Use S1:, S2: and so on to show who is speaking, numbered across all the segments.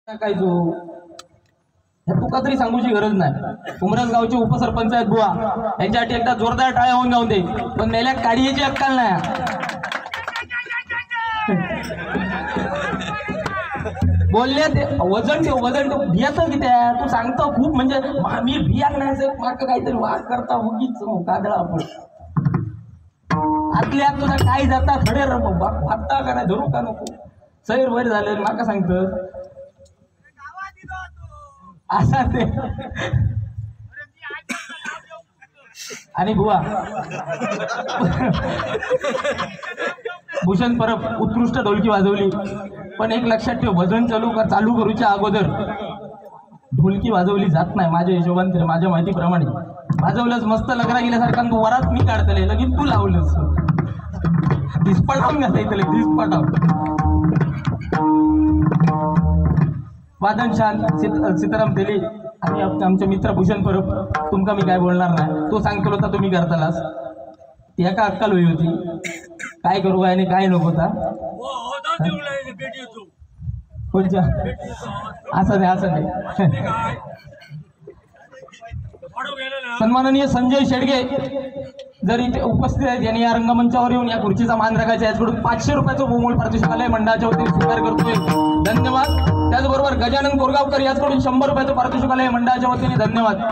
S1: काय तुका तरी सांगूची गरज नाही। उमरसगावचे उपसरपंच आहेत बुवा, यांच्यासाठी एकदा जोरदार टाळ्या होऊन जाऊन दे। पण मेल्या काढीची अक्कल नाही। बोलले ते वजन भियाचं किती आहे तू सांगतो खूप, म्हणजे मी भियाक नाही माग काहीतरी वाद करता उगीच कादळा आपण आतल्या आत तुझा काय जाता खडे भागता का नाही धरू का नको सैर वैर झाले माका सांगत असा ते। आणि बुवा भूषण परब उत्कृष्ट ढोलकी वाजवली, पण एक लक्षात ठेव भजन चालू करूच्या अगोदर ढोलकी वाजवली जात नाही। माझ्या हिशोबाने तरी माझ्या माहितीप्रमाणे वाजवलंच मस्त लगरा गेल्यासारखा तू वरात मी काढतले लगीन तू लावलंस दिसपटावून घालायचं दिसपटाव वादन छान सीताराम दिली। आणि आमचे मित्र भूषण परब तुमका मी काय बोलणार नाही, तो सांगतो होता तुम्ही करतालास एका अक्कल होई होती काय करू आणि काय नको होता कोणच्या असं नाही सन्माननीय संजय शेडगे जर इथे उपस्थित आहेत यांनी या रंगमंचावर येऊन या खुर्चीचा मान राखायचा आहे। याकडून 500 रुपयाचं बहुमूल्य पारितोषिक आलंय, मंडळाच्या वतीने स्वीकार करतोय धन्यवाद। त्याचबरोबर गजानन कोरगावकर याचकडून 100 रुपयाचं पारितोषिक आलंय मंडळाच्या वतीने धन्यवाद।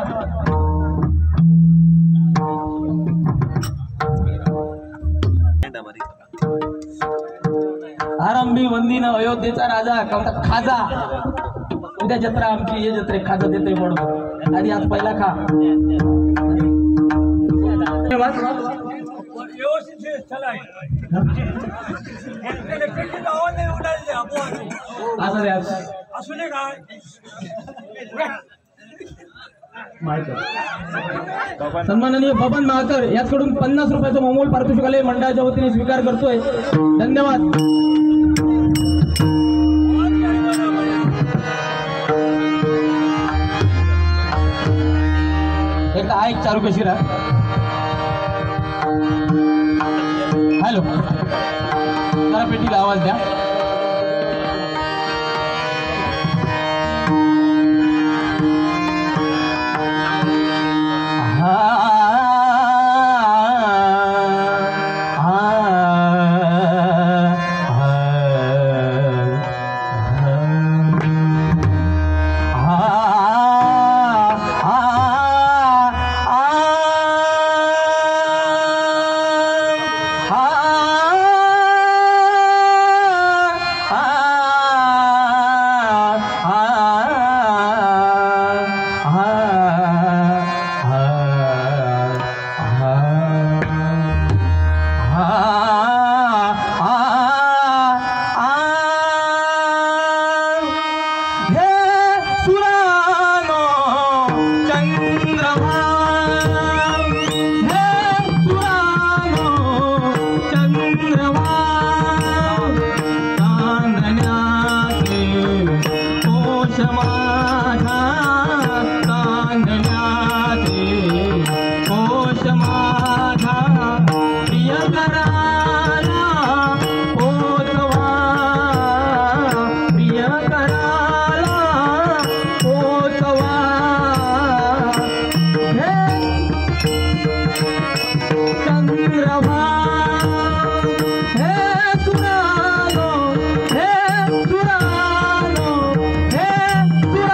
S1: आरंभी वंदीन अयोध्येचा राजा खाजा उद्या जत्रा आमची ये जत्रे खाजा देते बरोबर आधी आज पहिला खा सन्माननीय बबन माहकर याचकडून 50 रुपयाचं बहुमूल्य पारितोषिक आलंय, मंडळाच्या वतीने स्वीकार करतोय धन्यवाद। एक हा एक चारू कशीरा हॅलो जरा पेटीला आवाज द्या।
S2: हे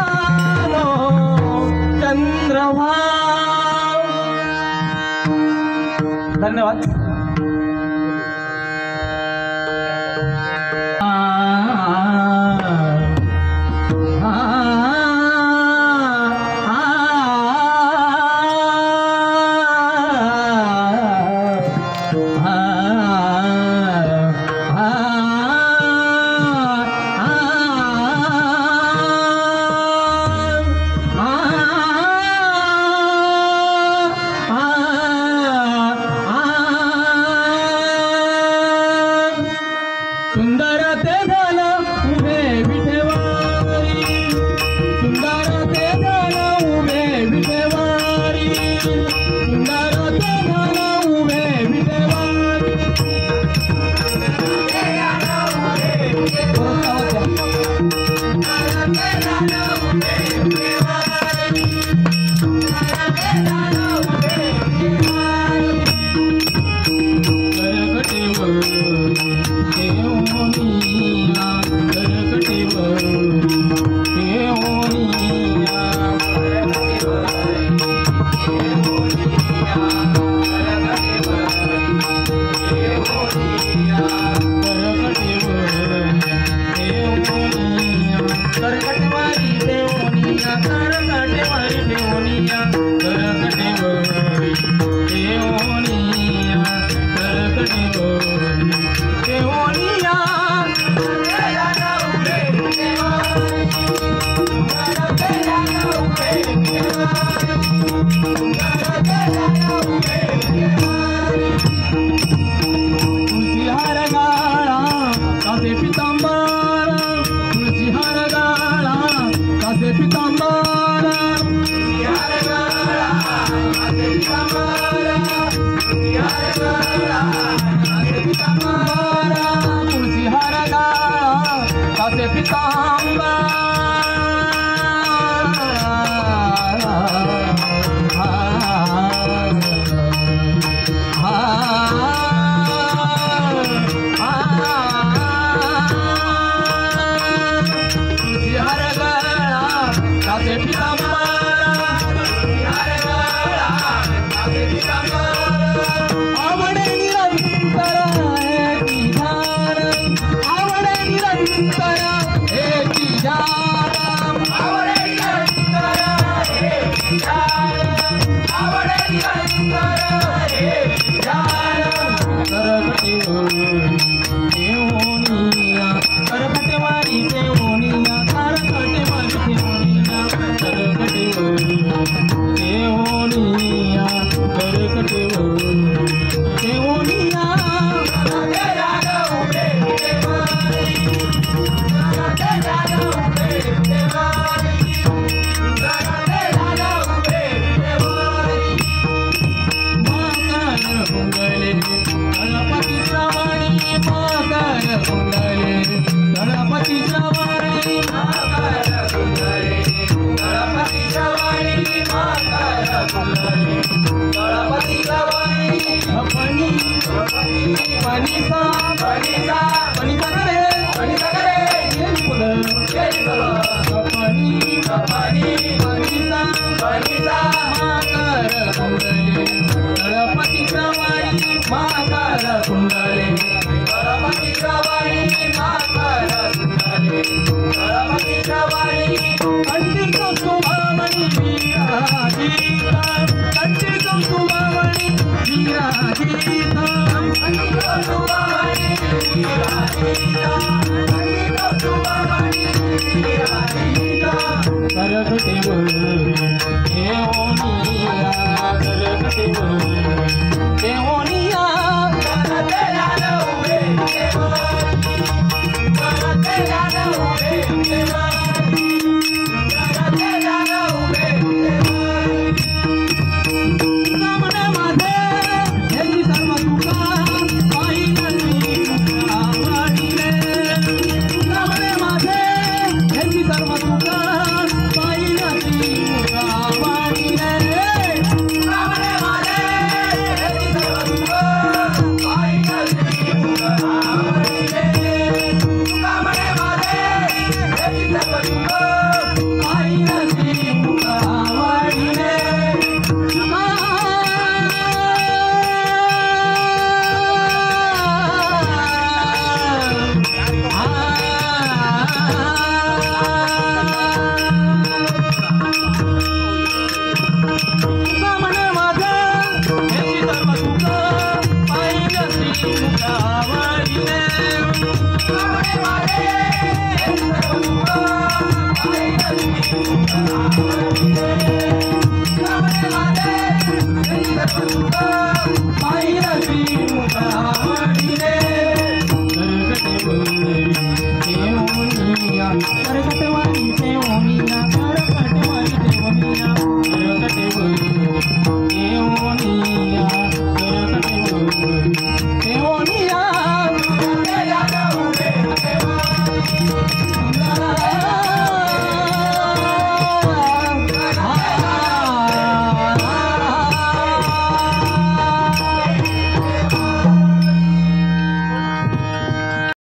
S2: Thank you.